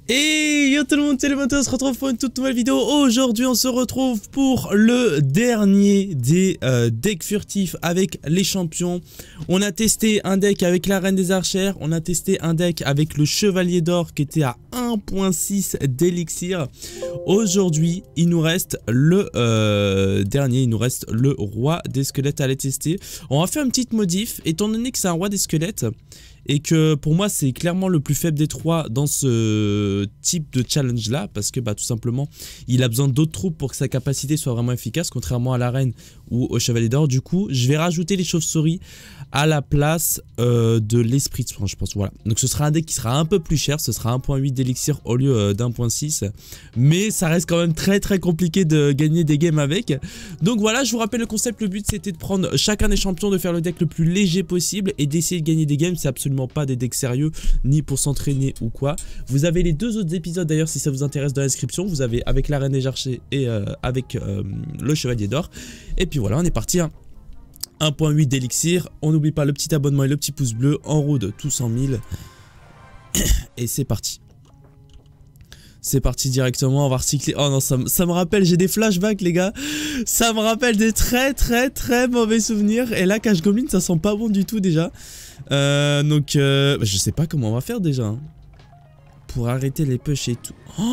Et yo tout le monde, c'est le Moto, on se retrouve pour une toute nouvelle vidéo. Aujourd'hui on se retrouve pour le dernier des decks furtifs avec les champions. On a testé un deck avec la Reine des Archères, on a testé un deck avec le Chevalier d'Or qui était à 1.6 d'élixir. Aujourd'hui il nous reste le dernier, il nous reste le Roi des Squelettes à aller tester. On va faire une petite modif, étant donné que c'est un Roi des Squelettes et que pour moi c'est clairement le plus faible des trois dans ce type de challenge là, parce que tout simplement il a besoin d'autres troupes pour que sa capacité soit vraiment efficace, contrairement à la Reine ou au Chevalier d'Or. Du coup je vais rajouter les chauves-souris à la place de l'Esprit de Soin, je pense. Voilà, donc ce sera un deck qui sera un peu plus cher, ce sera 1.8 d'élixir au lieu d'1.6, mais ça reste quand même très compliqué de gagner des games avec. Donc voilà, je vous rappelle le concept, le but c'était de prendre chacun des champions, de faire le deck le plus léger possible et d'essayer de gagner des games. C'est absolument pas des decks sérieux, ni pour s'entraîner ou quoi. Vous avez les deux autres épisodes d'ailleurs si ça vous intéresse dans la description. Vous avez avec la Reine des Archers et avec le Chevalier d'Or. Et puis voilà, on est parti, hein. 1.8 d'élixir. On n'oublie pas le petit abonnement et le petit pouce bleu. En route tous 100 000. Et c'est parti. C'est parti directement, on va recycler. Oh non, ça me rappelle, j'ai des flashbacks les gars. Ça me rappelle des très mauvais souvenirs. Et là, Cache Goblin, ça sent pas bon du tout déjà. Je sais pas comment on va faire déjà, hein, pour arrêter les push et tout.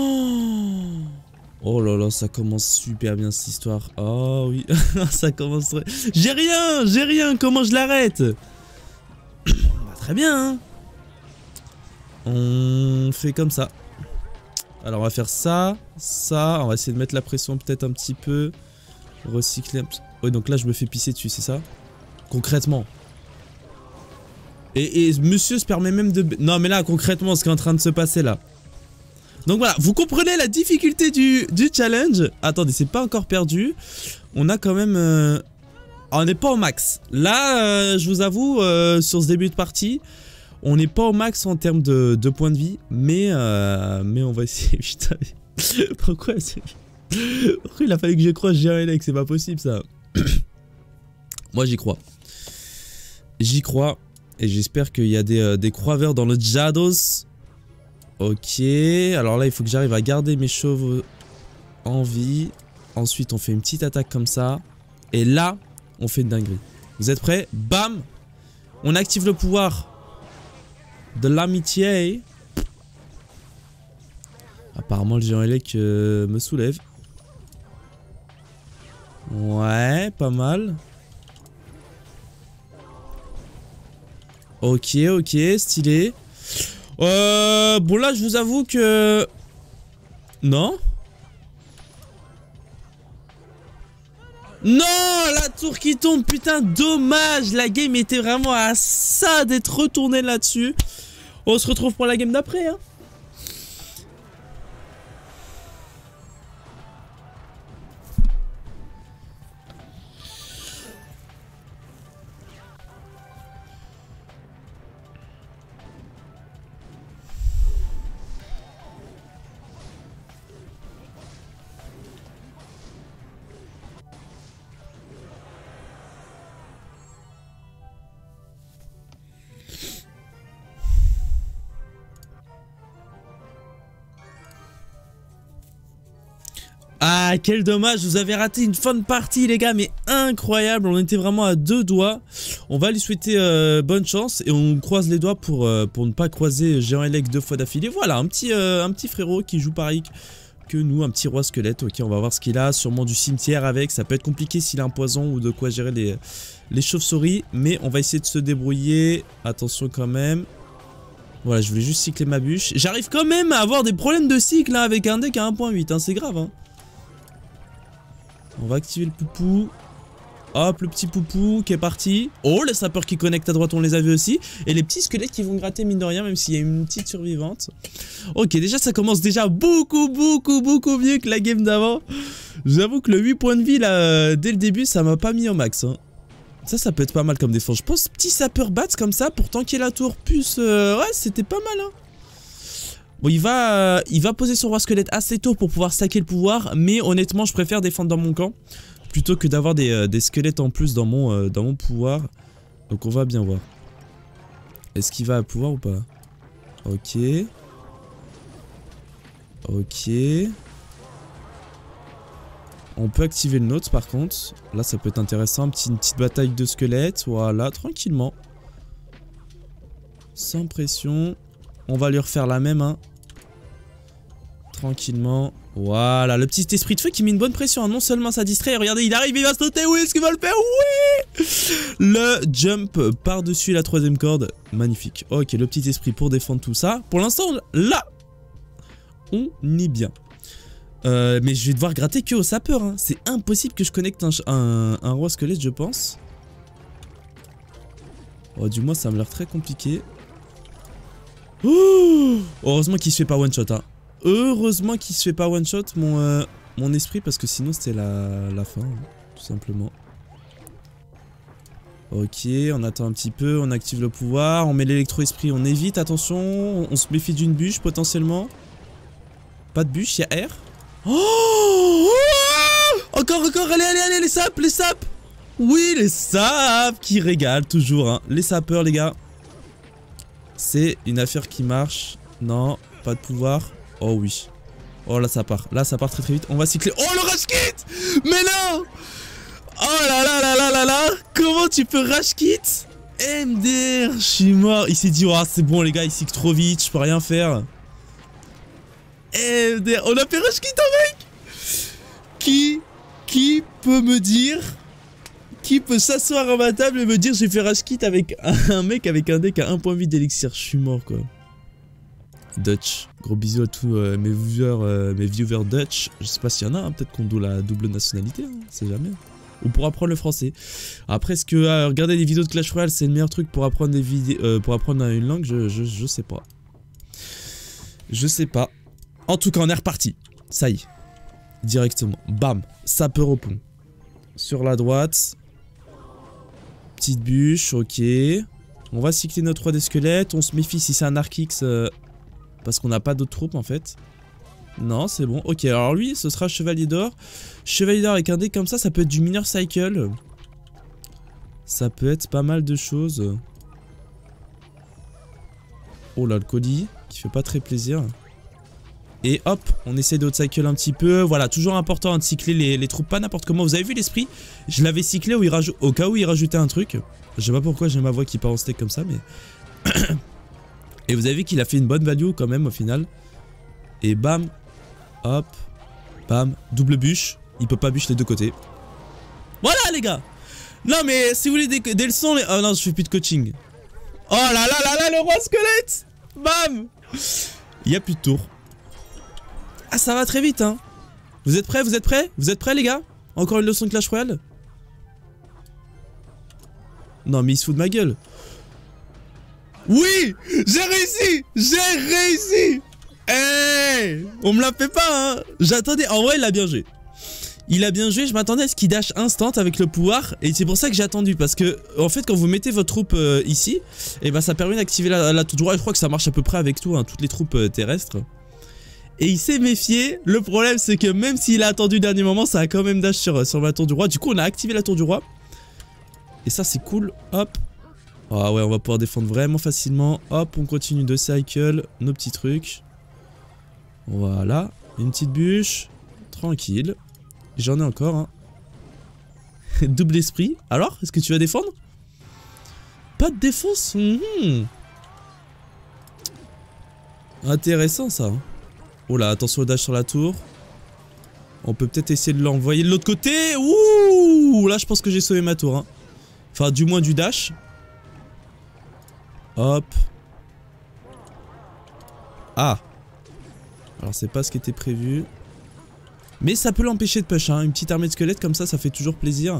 Oh là là, ça commence super bien cette histoire. Oh oui, ça commence très... J'ai rien, comment je l'arrête? Très bien, hein. On fait comme ça. Alors on va faire ça, on va essayer de mettre la pression peut-être un petit peu. Recycler un petit... Oui, donc là je me fais pisser dessus, c'est ça? Concrètement. Et monsieur se permet même de... Non mais là concrètement ce qui est en train de se passer là. Donc voilà, vous comprenez la difficulté du challenge. Attendez, c'est pas encore perdu. On a quand même... on n'est pas au max. Là, je vous avoue, sur ce début de partie, on n'est pas au max en termes de points de vie. Mais on va essayer. Putain, pourquoi il a fallu que je croise Gérélec? C'est pas possible ça. Moi j'y crois. J'y crois. Et j'espère qu'il y a des croiveurs dans le Jados. Ok. Alors là, il faut que j'arrive à garder mes chauves en vie. Ensuite, on fait une petite attaque comme ça. Et là, on fait une dinguerie. Vous êtes prêts? Bam! On active le pouvoir de l'amitié. Apparemment, le géant élec me soulève. Ouais, pas mal. Ok, stylé. Bon là je vous avoue que... Non. Non, la tour qui tombe, putain, dommage. La game était vraiment à ça d'être retournée là-dessus. On se retrouve pour la game d'après, hein. Ah, quel dommage, vous avez raté une fin de partie les gars, mais incroyable, on était vraiment à deux doigts. On va lui souhaiter bonne chance et on croise les doigts pour ne pas croiser Géant Élec 2 fois d'affilée. Voilà, un petit frérot qui joue pareil que nous, un petit roi squelette. Ok, on va voir ce qu'il a, sûrement du cimetière avec, ça peut être compliqué s'il a un poison ou de quoi gérer les chauves-souris, mais on va essayer de se débrouiller, attention quand même. Voilà, je voulais juste cycler ma bûche. J'arrive quand même à avoir des problèmes de cycle hein, avec un deck à 1.8, hein, c'est grave hein. On va activer le poupou. Hop, le petit poupou qui est parti. Oh, les sapeurs qui connectent à droite, on les a vus aussi. Et les petits squelettes qui vont gratter mine de rien, même s'il y a une petite survivante. Ok, déjà ça commence déjà beaucoup mieux que la game d'avant. J'avoue que le 8 points de vie là, dès le début, ça m'a pas mis au max. Hein. Ça peut être pas mal comme défense. Je pense petit sapeur bats comme ça pour tanker la tour. Plus, ouais, c'était pas mal. Hein. Bon, il va poser son roi squelette assez tôt pour pouvoir stacker le pouvoir, mais honnêtement, je préfère défendre dans mon camp plutôt que d'avoir des squelettes en plus dans mon pouvoir. Donc on va bien voir. Est-ce qu'il va à pouvoir ou pas? Ok. Ok. On peut activer le nôtre par contre. Là ça peut être intéressant. Une petite bataille de squelettes. Voilà, tranquillement. Sans pression. On va lui refaire la même, hein. Tranquillement. Voilà, le petit esprit de feu qui met une bonne pression, hein. Non seulement ça distrait, regardez, il arrive, il va sauter. Oui, est-ce qu'il va le faire? Oui. Le jump par-dessus la 3ème corde. Magnifique. Ok, le petit esprit pour défendre tout ça. Pour l'instant, là, on est bien. Mais je vais devoir gratter que au sapeur, hein. C'est impossible que je connecte un roi squelette, je pense. Oh, du moins, ça me l'air très compliqué. Oh, heureusement qu'il se fait pas one shot, hein. Heureusement qu'il se fait pas one shot mon esprit, parce que sinon c'était la fin, hein, tout simplement. Ok, on attend un petit peu, on active le pouvoir, on met l'électro-esprit, on évite, attention, on se méfie d'une bûche potentiellement. Pas de bûche, il y a R. Oh, encore, allez, les sapes. Oui, les sapes qui régalent toujours, hein. Les sapeurs, les gars. C'est une affaire qui marche. Non, pas de pouvoir. Oh oui. Oh là ça part très très vite. On va cycler. Oh le rush kit. Mais non. Oh là. Comment tu peux rush kit? MDR, je suis mort. Il s'est dit, oh c'est bon les gars, il cycle trop vite, je peux rien faire. MDR, on a fait rush kit avec. Qui peut me dire? Qui peut s'asseoir à ma table et me dire j'ai fait rush kit avec un mec avec un deck à 1.8 d'élixir? Je suis mort quoi. Dutch, gros bisous à tous mes viewers Dutch. Je sais pas s'il y en a, hein, peut-être qu'on doit la double nationalité, hein, c'est jamais. Ou pour apprendre le français. Après, est-ce que regarder des vidéos de Clash Royale c'est le meilleur truc pour apprendre pour apprendre une langue? Je sais pas. Je sais pas. En tout cas, on est reparti. Ça y est. Directement. Bam. Sapeur au pont. Sur la droite. Petite bûche, ok. On va cycler notre roi des squelettes. On se méfie si c'est un Archix. Parce qu'on n'a pas d'autres troupes en fait. Non, c'est bon. Ok, alors lui, ce sera Chevalier d'Or. Chevalier d'Or avec un deck comme ça peut être du Minor Cycle. Ça peut être pas mal de choses. Oh là, le colis, qui fait pas très plaisir. Et hop, on essaie de cycle un petit peu. Voilà, toujours important de cycler les troupes, pas n'importe comment. Vous avez vu l'esprit? Je l'avais cyclé au cas où il rajoutait un truc. Je sais pas pourquoi j'ai ma voix qui part en steak comme ça, mais... Et vous avez vu qu'il a fait une bonne value quand même au final. Et bam, hop, bam, double bûche. Il peut pas bûche les deux côtés. Voilà les gars. Non mais si vous voulez des leçons... Oh non, je fais plus de coaching. Oh là, le roi squelette. Bam. Il y a plus de tour. Ah ça va très vite hein. Vous êtes prêts? Vous êtes prêts les gars? Encore une leçon de Clash Royale? Non mais il se fout de ma gueule. Oui, j'ai réussi. Hey, on me la fait pas hein. J'attendais, en vrai il a bien joué. Il a bien joué, je m'attendais à ce qu'il dash instant avec le pouvoir. Et c'est pour ça que j'ai attendu. Parce que en fait quand vous mettez votre troupe ici, et ben ça permet d'activer la tour droite. Je crois que ça marche à peu près avec tout, hein, toutes les troupes terrestres. Et il s'est méfié. Le problème c'est que même s'il a attendu le dernier moment, ça a quand même dash sur la tour du roi. Du coup on a activé la tour du roi. Et ça c'est cool, hop. Ah ouais, on va pouvoir défendre vraiment facilement. Hop, on continue de cycle nos petits trucs. Voilà, une petite bûche. Tranquille. J'en ai encore, hein. Double esprit. Alors, est-ce que tu vas défendre? Pas de défense. Intéressant ça. Oh là, attention au dash sur la tour. On peut peut-être essayer de l'envoyer de l'autre côté. Ouh, là je pense que j'ai sauvé ma tour, hein. Enfin, du moins du dash. Hop. Ah. Alors c'est pas ce qui était prévu. Mais ça peut l'empêcher de push, hein. Une petite armée de squelettes comme ça fait toujours plaisir.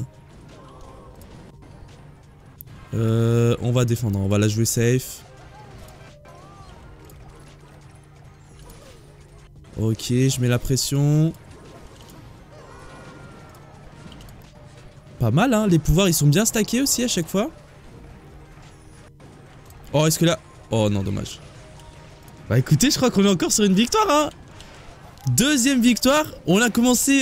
On va défendre, on va la jouer safe. Ok, je mets la pression. Pas mal, hein. Les pouvoirs ils sont bien stackés aussi à chaque fois. Oh, est-ce que là... Oh non, dommage. Bah écoutez, je crois qu'on est encore sur une victoire, hein. Deuxième victoire. On a commencé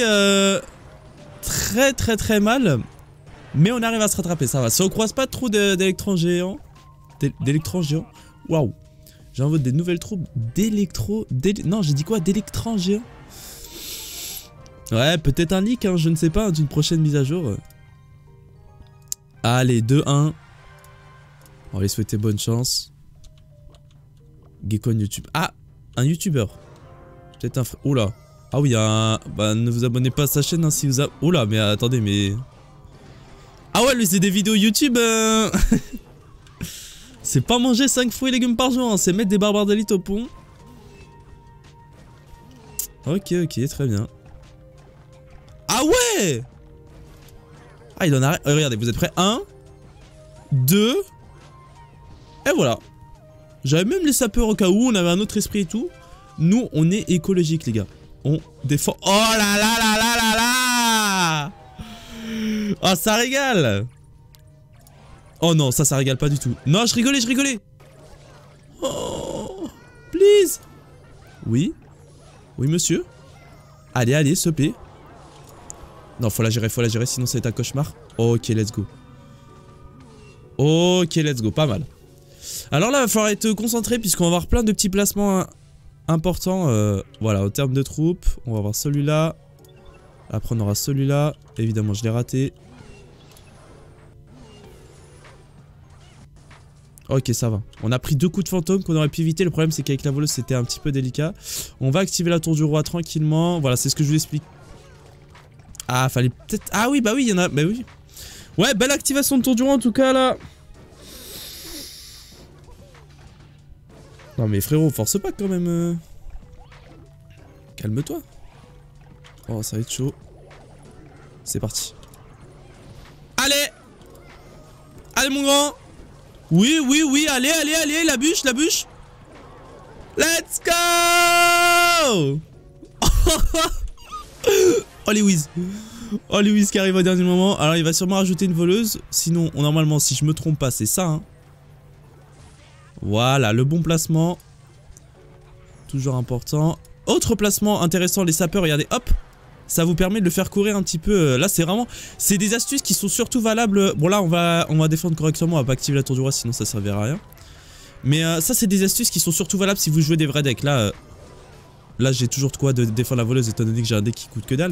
très mal. Mais on arrive à se rattraper, ça va. Si on croise pas trop d'électrons géants... Waouh. J'envoie des nouvelles troupes d'électro... Non, j'ai dit quoi? D'électran géant. Ouais, peut-être un leak, hein, je ne sais pas, d'une prochaine mise à jour. Allez, 2-1. On va lui souhaiter bonne chance. Gekon YouTube. Ah, un YouTuber. Peut-être un frère. Oula. Ah oui, un... Bah, ne vous abonnez pas à sa chaîne hein, si vous... Oula, mais attendez, mais... Ah ouais, lui, c'est des vidéos YouTube... C'est pas manger 5 fruits et légumes par jour, hein, c'est mettre des barbares d'élite au pont. Ok, ok, très bien. Ah ouais! Ah, il en a... regardez, vous êtes prêts? 1, 2... Et voilà. J'avais même les sapeurs au cas où, on avait un autre esprit et tout. Nous, on est écologique, les gars. On défend... Oh là là là là là là! Oh, ça régale! Oh non, ça régale pas du tout. Non, je rigolais. Oh, please. Oui. Oui, monsieur. Allez, s'il te plaît. Non, faut la gérer, sinon ça va être un cauchemar. Ok, let's go. Ok, let's go, pas mal. Alors là, il va falloir être concentré puisqu'on va avoir plein de petits placements importants. Voilà, au terme de troupes, on va avoir celui-là. Après, on aura celui-là. Évidemment, je l'ai raté. Ok, ça va. On a pris 2 coups de fantôme qu'on aurait pu éviter. Le problème, c'est qu'avec la voleuse, c'était un petit peu délicat. On va activer la tour du roi tranquillement. Voilà, c'est ce que je vous explique. Ah, fallait peut-être... Ah oui, bah oui, il y en a... Bah oui. Ouais, belle activation de tour du roi, en tout cas, là. Non, mais frérot, force pas, quand même. Calme-toi. Oh, ça va être chaud. C'est parti. Allez! Allez, mon grand! Oui, allez, la bûche. Let's go! Oh, Lewis. Oh, Lewis qui arrive au dernier moment. Alors, il va sûrement rajouter une voleuse. Sinon, normalement, si je me trompe pas, c'est ça. Hein. Voilà, le bon placement. Toujours important. Autre placement intéressant, les sapeurs, regardez, hop. Ça vous permet de le faire courir un petit peu. Là, c'est vraiment... C'est des astuces qui sont surtout valables... Bon, là, on va défendre correctement. On va pas activer la tour du roi, sinon ça servira à rien. Mais ça, c'est des astuces qui sont surtout valables si vous jouez des vrais decks. Là, là j'ai toujours de quoi de défendre la voleuse, étant donné que j'ai un deck qui coûte que dalle,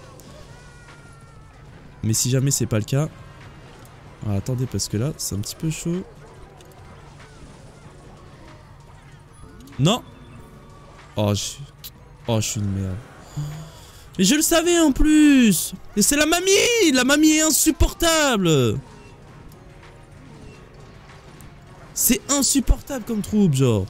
mais si jamais c'est pas le cas... Alors, attendez, parce que là, c'est un petit peu chaud. Non! Oh, je suis une merde. Mais je le savais en plus! Et c'est la mamie! La mamie est insupportable! C'est insupportable comme troupe, genre.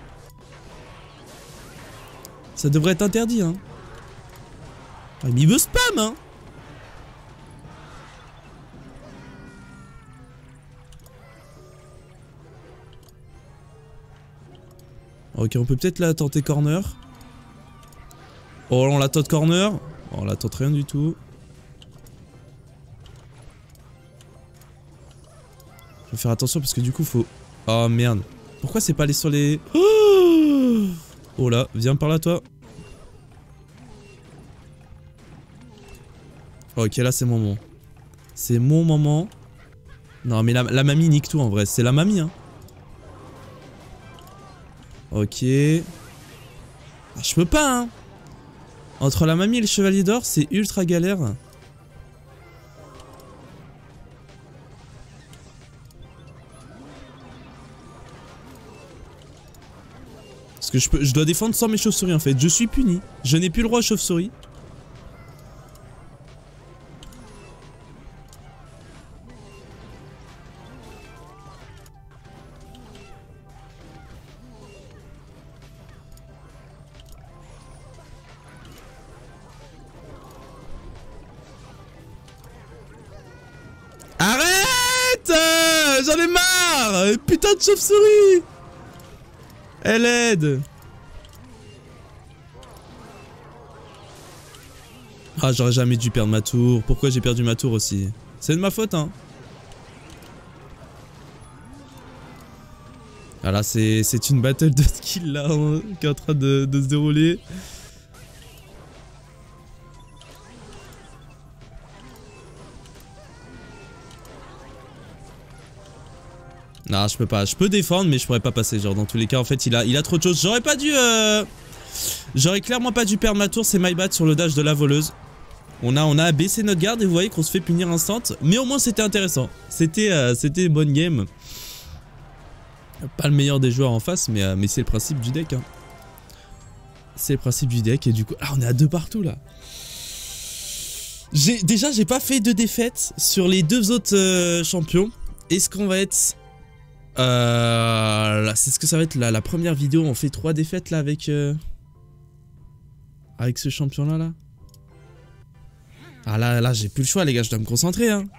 Ça devrait être interdit, hein. Ah, mais il me spam, hein. Ok, on peut peut-être la tenter corner. Oh, on la tente corner. Oh, on la tente rien du tout. Je vais faire attention parce que du coup, faut... Oh, merde. Pourquoi c'est pas allé sur les... Oh là, viens par là, toi. Ok, là, c'est mon moment. C'est mon moment. Non, mais la mamie nique tout, en vrai. C'est la mamie, hein. Ok. Ah, je peux pas, hein. Entre la mamie et le chevalier d'or, c'est ultra galère. Parce que je dois défendre sans mes chauves-souris en fait. Je suis puni. Je n'ai plus le roi chauve-souris. Arrête! J'en ai marre! Putain de chauve-souris! Elle aide! Ah, j'aurais jamais dû perdre ma tour. Pourquoi j'ai perdu ma tour aussi? C'est de ma faute, hein. Ah là, c'est une battle de skill là, hein, qui est en train de se dérouler. Non, je peux pas. Je peux défendre, mais je pourrais pas passer. Genre, dans tous les cas, en fait, il a trop de choses. J'aurais pas dû... J'aurais clairement pas dû perdre ma tour. C'est my bad sur le dash de la voleuse. On a baissé notre garde et vous voyez qu'on se fait punir instant. Mais au moins, c'était intéressant. C'était une bonne game. Pas le meilleur des joueurs en face, mais c'est le principe du deck. Hein. C'est le principe du deck. Et du coup... Ah, on est à 2 partout, là. Déjà, j'ai pas fait de défaites sur les 2 autres champions. Est-ce qu'on va être... c'est ce que ça va être la première vidéo. On fait 3 défaites, là, avec ce champion-là, là. Ah, là, j'ai plus le choix, les gars. Je dois me concentrer, hein.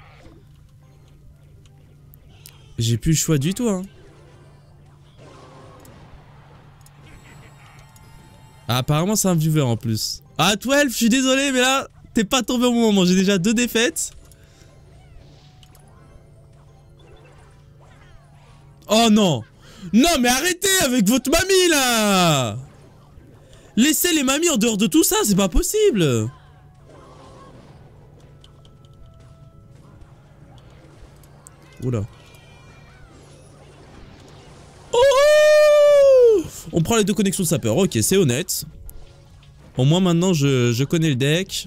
J'ai plus le choix du tout, hein. Ah, apparemment, c'est un viewer, en plus. Ah, 12, je suis désolé, mais là... T'es pas tombé au bon moment, j'ai déjà 2 défaites. Oh non. Non mais arrêtez avec votre mamie là. Laissez les mamies en dehors de tout ça, c'est pas possible. Oula. Oh, on prend les 2 connexions sapeur, ok c'est honnête. Au moins maintenant je connais le deck.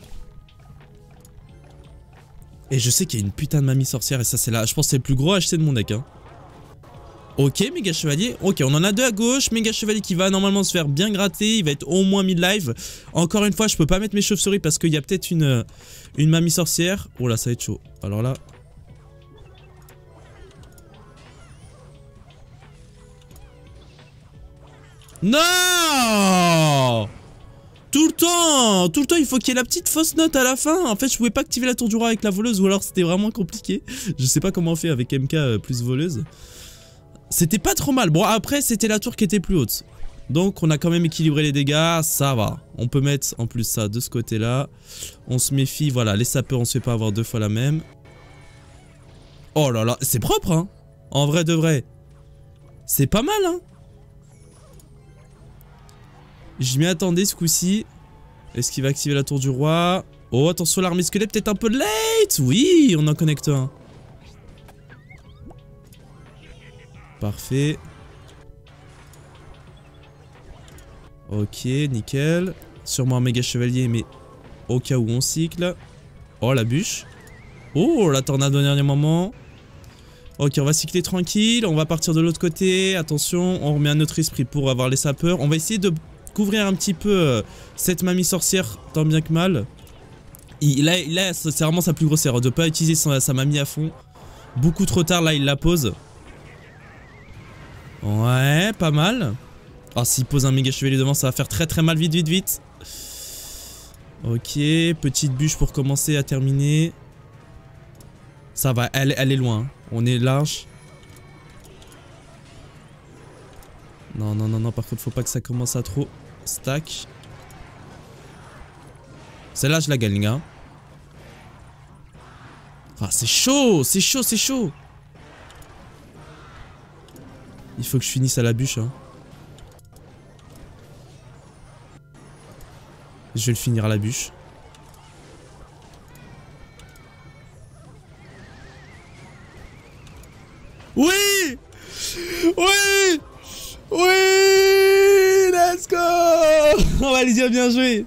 Et je sais qu'il y a une putain de mamie sorcière et ça c'est là, je pense que c'est le plus gros HC de mon deck hein. Ok méga chevalier, ok on en a 2 à gauche, méga chevalier qui va normalement se faire bien gratter, il va être au moins mid-live. Encore une fois je peux pas mettre mes chauves-souris parce qu'il y a peut-être une mamie sorcière. Oh là ça va être chaud, alors là. Non! Tout le temps, il faut qu'il y ait la petite fausse note à la fin. En fait, je pouvais pas activer la tour du roi avec la voleuse ou alors c'était vraiment compliqué. Je sais pas comment on fait avec MK plus voleuse. C'était pas trop mal. Bon, après, c'était la tour qui était plus haute. Donc, on a quand même équilibré les dégâts. Ça va. On peut mettre en plus ça de ce côté-là. On se méfie. Voilà, les sapeurs, on se fait pas avoir 2 fois la même. Oh là là, c'est propre, hein. En vrai de vrai. C'est pas mal, hein. Je m'y attendais ce coup-ci. Est-ce qu'il va activer la tour du roi? Oh, attention, l'armée squelette, peut-être un peu de late. Oui, on en connecte un. Parfait. Ok, nickel. Sûrement un méga chevalier, mais au cas où on cycle. Oh, la bûche. Oh, la tornade au dernier moment. Ok, on va cycler tranquille. On va partir de l'autre côté. Attention, on remet un autre esprit pour avoir les sapeurs. On va essayer de... couvrir un petit peu cette mamie sorcière tant bien que mal. Là c'est vraiment sa plus grosse erreur de pas utiliser sa mamie à fond. Beaucoup trop tard là il la pose. Ouais pas mal. Oh s'il pose un méga chevalier devant ça va faire très mal vite. Ok petite bûche pour commencer à terminer. Ça va elle est loin hein. On est large. Non, par contre faut pas que ça commence à trop stack. Celle-là je la gagne les gars. Ah c'est chaud. Il faut que je finisse à la bûche hein. Je vais le finir à la bûche. Oui. Let's go. On va lui dire bien joué.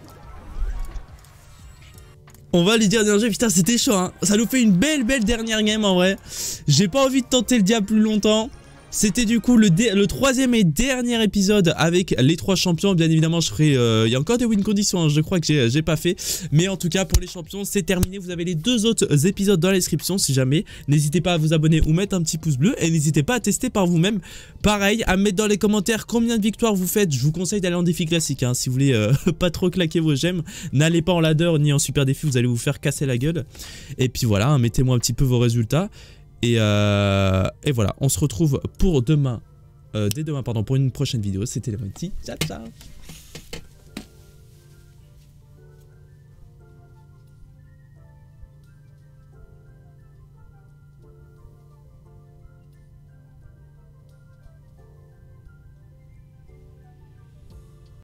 Putain c'était chaud hein. Ça nous fait une belle dernière game en vrai. J'ai pas envie de tenter le diable plus longtemps. C'était du coup le 3e et dernier épisode avec les 3 champions. Bien évidemment je ferai... il y a encore des win conditions hein, je crois que j'ai pas fait. Mais en tout cas pour les champions c'est terminé. Vous avez les 2 autres épisodes dans la description si jamais. N'hésitez pas à vous abonner ou mettre un petit pouce bleu. Et n'hésitez pas à tester par vous-même. Pareil à mettre dans les commentaires combien de victoires vous faites. Je vous conseille d'aller en défi classique hein, si vous voulez pas trop claquer vos gemmes. N'allez pas en ladder ni en super défi. Vous allez vous faire casser la gueule. Et puis voilà hein, mettez-moi un petit peu vos résultats. Et voilà, on se retrouve pour dès demain, pour une prochaine vidéo. C'était Lemonty. Ciao.